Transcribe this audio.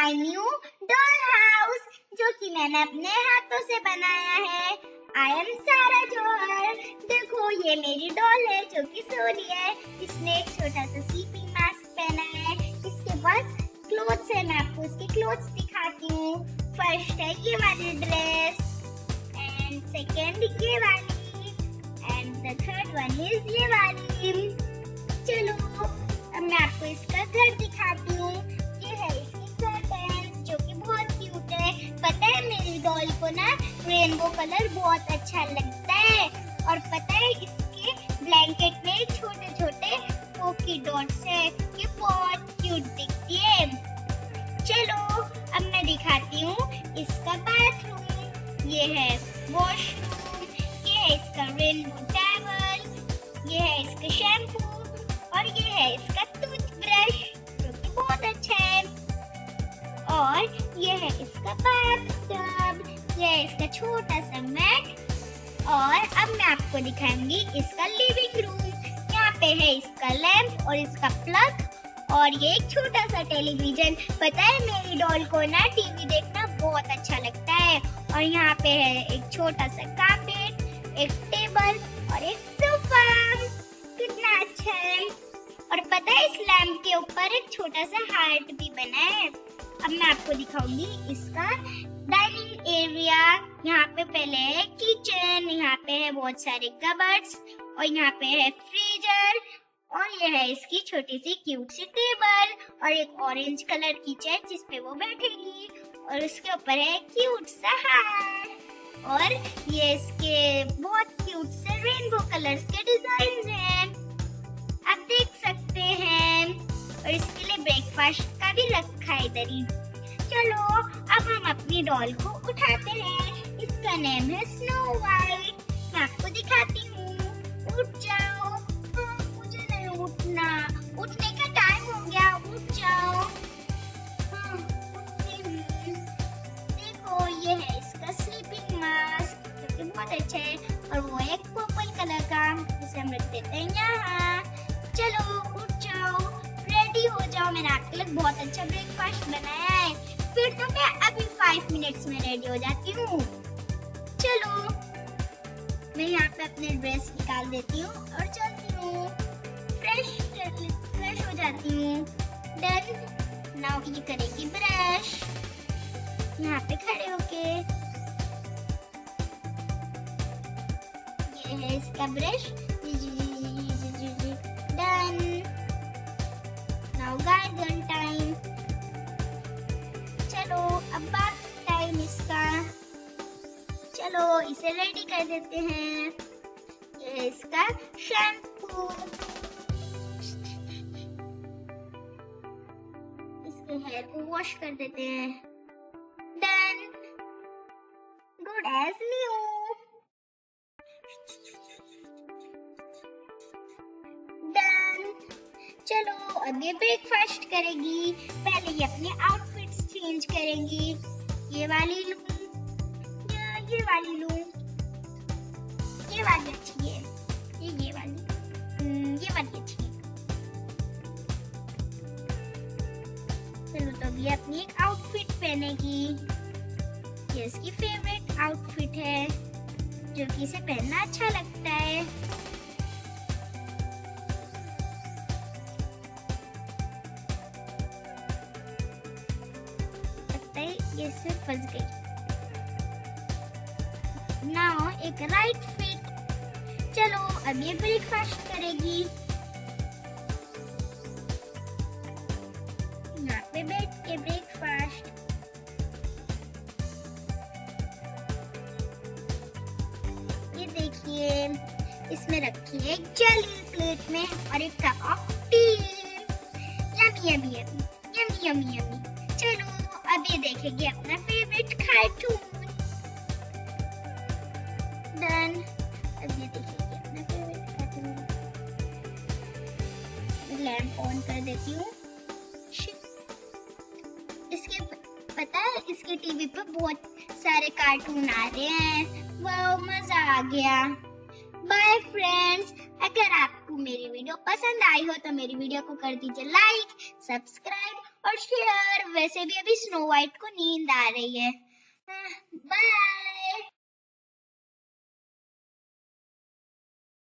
My new doll house जो कि मैंने अपने हाथों से बनाया है। आई एम सारा जोहर। देखो ये मेरी डॉल है जो कि सो रही है। इसने एक छोटा सा स्लीपिंग मास्क पहना है। इसके बाद क्लोथ्स है, मैं आपको इसके क्लोथ्स दिखाती हूँ। फर्स्ट है ये वाली ड्रेस एंड सेकेंड ये वाली and the third one is ये वाली। चलो अब मैं आपको इसका घर दिखाती हूँ। ये है इसकी कर्टन्स जो कि बहुत क्यूट है। पता है मेरी डॉल को ना रेनबो कलर बहुत अच्छा लगता है और पता है इसके ब्लैंकेट में छोटे छोटे पोकी डॉट्स है। ये बहुत क्यूट दिखती है। चलो अब मैं दिखाती हूँ इसका बाथरूम। ये है वॉशरूम, ये है इसका रेनबो टॉवल, ये है इसका शैम्पू और ये है इसका टूथब्रश जो कि बहुत अच्छा है। और ये है इसका बाथटब, ये है इसका छोटा सा मैट। और अब मैं आपको दिखाऊंगी इसका लिविंग रूम। यहाँ पे है इसका लैंप और इसका प्लग और ये एक छोटा सा टेलीविजन। पता है मेरी डॉल को ना टीवी देखना बहुत अच्छा लगता है। और यहाँ पे है एक छोटा सा कारपेट, एक टेबल और एक सोफा। कितना अच्छा है। और पता है इस लैंप के ऊपर एक छोटा सा हार्ट भी बना है। अब मैं आपको दिखाऊंगी इसका डाइनिंग एरिया। यहाँ पे पहले है किचन, यहाँ पे है बहुत सारे कबर्ड्स और यहाँ पे है फ्रीजर और ये है इसकी छोटी सी क्यूट सी टेबल और एक ऑरेंज कलर की चेयर जिस पे वो बैठेगी और उसके ऊपर है क्यूट सा हार और ये इसके बहुत क्यूट से रेनबो कलर्स के डिजाइन हैं, आप देख सकते हैं। और इसके लिए ब्रेकफास्ट का भी रखा है इधर ही। चलो अब हम अपनी डॉल को उठाते हैं। इसका नेम है स्नो वाइट। मैं आपको दिखाती हूँ। उठ जाओ। मुझे नहीं उठना, उठने का टाइम हो गया। उठ जाओ। देखो ये है इसका स्लीपिंग मास्क जो कि बहुत अच्छा है और वो एक पर्पल कलर का, जिसे हम रख देते हैं यहाँ। चलो उठ जाओ, रेडी हो जाओ। मैंने आपके लिए बहुत अच्छा ब्रेकफास्ट बनाया है। फिर तो मैं अभी 5 मिनट्स में रेडी हो जाती हूँ। चलो मैं यहाँ पे अपने ड्रेस निकाल देती हूँ और चलती हूँ। फ्रेश हो जाती हूँ। डन। नाउ ये करेगी ब्रश यहाँ पे खड़े होके। ये है इसका brush. Done. Now garden time. चलो अब बात टाइम इसका। चलो इसे रेडी कर देते हैं। ये है इसका शैम्पू। इसके हेयर को वॉश कर देते हैं। Done. Good as new. Done. चलो अब ये ब्रेकफास्ट करेगी। पहले ये अपने आउटफिट्स चेंज करेंगी। ये वाली लूं या ये वाली लूं? ये वाली अच्छी है। ये वाली ये वाली अच्छी है। चलो तो अब ये अपनी एक आउटफिट पहनेगी। ये इसकी फेवरेट आउटफिट है जो कि इसे पहनना अच्छा लगता है। ये सिर्फ फंस गई। नाउ एक राइट फिट। चलो अब ये ब्रेकफास्ट करेगी। यहाँ पे बैठ के ब्रेकफास्ट। ये देखिए इसमें रखी है एक जेली प्लेट में और एक cup of tea. Yummy yummy yummy yummy yummy yummy. चलो अब ये देखेगी अपना फेवरेट कार्टून। डन। अब ये देखेगी अपना फेवरेट कार्टून। लैंप ऑन कर देती हूँ। इसके पता है इसके टीवी पे बहुत सारे कार्टून आ रहे हैं। वाह मजा आ गया। Bye friends. अगर आपको मेरी वीडियो पसंद आई हो तो मेरी वीडियो को कर दीजिए लाइक, सब्सक्राइब और शेयर। वैसे भी अभी स्नो वाइट को नींद आ रही है। बाय।